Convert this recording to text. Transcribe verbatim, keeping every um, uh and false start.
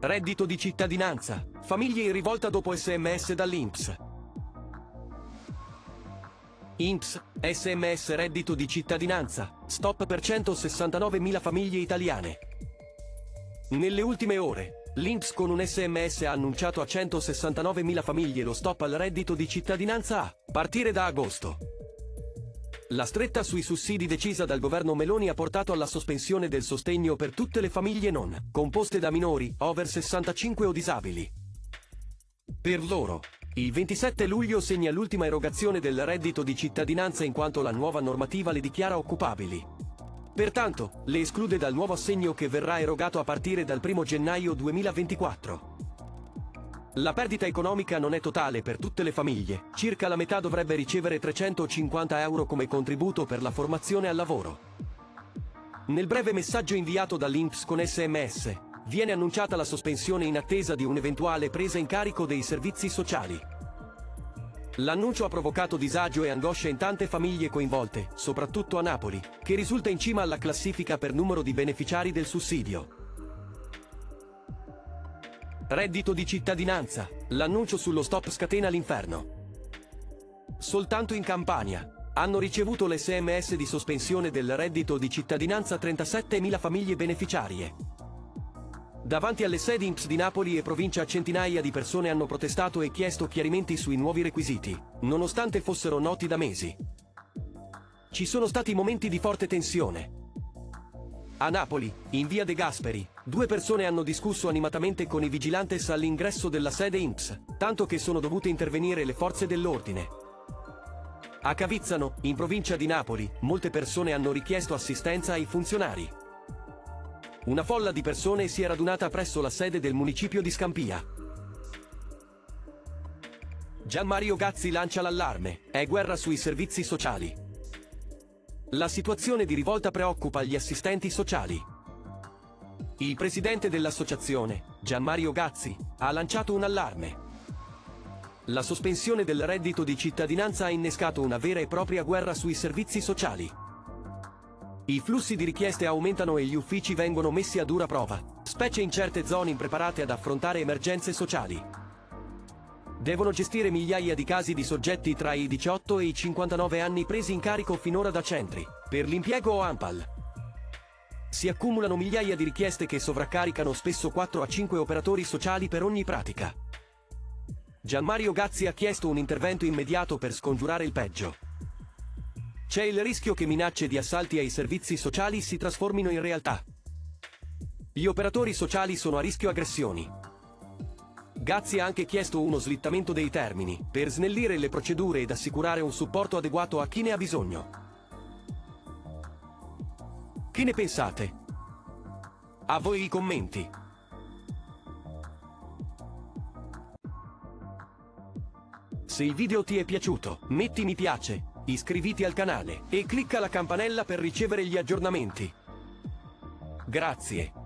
Reddito di cittadinanza. Famiglie in rivolta dopo sms dall'I N P S. I N P S, sms reddito di cittadinanza, stop per centosessantanovemila famiglie italiane. Nelle ultime ore, l'I N P S con un sms ha annunciato a centosessantanovemila famiglie lo stop al reddito di cittadinanza a partire da agosto. La stretta sui sussidi decisa dal governo Meloni ha portato alla sospensione del sostegno per tutte le famiglie non composte da minori, over sessantacinque o disabili. Per loro, il ventisette luglio segna l'ultima erogazione del reddito di cittadinanza in quanto la nuova normativa le dichiara occupabili. Pertanto, le esclude dal nuovo assegno che verrà erogato a partire dal primo gennaio duemilaventiquattro. La perdita economica non è totale per tutte le famiglie, circa la metà dovrebbe ricevere trecentocinquanta euro come contributo per la formazione al lavoro. Nel breve messaggio inviato dall'I N P S con sms, viene annunciata la sospensione in attesa di un'eventuale presa in carico dei servizi sociali. L'annuncio ha provocato disagio e angoscia in tante famiglie coinvolte, soprattutto a Napoli, che risulta in cima alla classifica per numero di beneficiari del sussidio. Reddito di cittadinanza. L'annuncio sullo stop scatena l'inferno. Soltanto in Campania hanno ricevuto l'sms di sospensione del reddito di cittadinanza trentasettemila famiglie beneficiarie. Davanti alle sedi I N P S di Napoli e provincia centinaia di persone hanno protestato e chiesto chiarimenti sui nuovi requisiti, nonostante fossero noti da mesi. Ci sono stati momenti di forte tensione. A Napoli, in via De Gasperi, due persone hanno discusso animatamente con i vigilantes all'ingresso della sede I N P S, tanto che sono dovute intervenire le forze dell'ordine. A Cavizzano, in provincia di Napoli, molte persone hanno richiesto assistenza ai funzionari. Una folla di persone si è radunata presso la sede del municipio di Scampia. Gianmario Gazzi lancia l'allarme, è guerra sui servizi sociali. La situazione di rivolta preoccupa gli assistenti sociali. Il presidente dell'associazione, Gianmario Gazzi, ha lanciato un allarme. La sospensione del reddito di cittadinanza ha innescato una vera e propria guerra sui servizi sociali. I flussi di richieste aumentano e gli uffici vengono messi a dura prova, specie in certe zone impreparate ad affrontare emergenze sociali. Devono gestire migliaia di casi di soggetti tra i diciotto e i cinquantanove anni presi in carico finora da centri per l'impiego o ANPAL. Si accumulano migliaia di richieste che sovraccaricano spesso quattro a cinque operatori sociali per ogni pratica. Gianmario Gazzi ha chiesto un intervento immediato per scongiurare il peggio. C'è il rischio che minacce di assalti ai servizi sociali si trasformino in realtà. Gli operatori sociali sono a rischio aggressioni. Gazzi ha anche chiesto uno slittamento dei termini, per snellire le procedure ed assicurare un supporto adeguato a chi ne ha bisogno. Che ne pensate? A voi i commenti. Se il video ti è piaciuto, metti mi piace, iscriviti al canale e clicca la campanella per ricevere gli aggiornamenti. Grazie.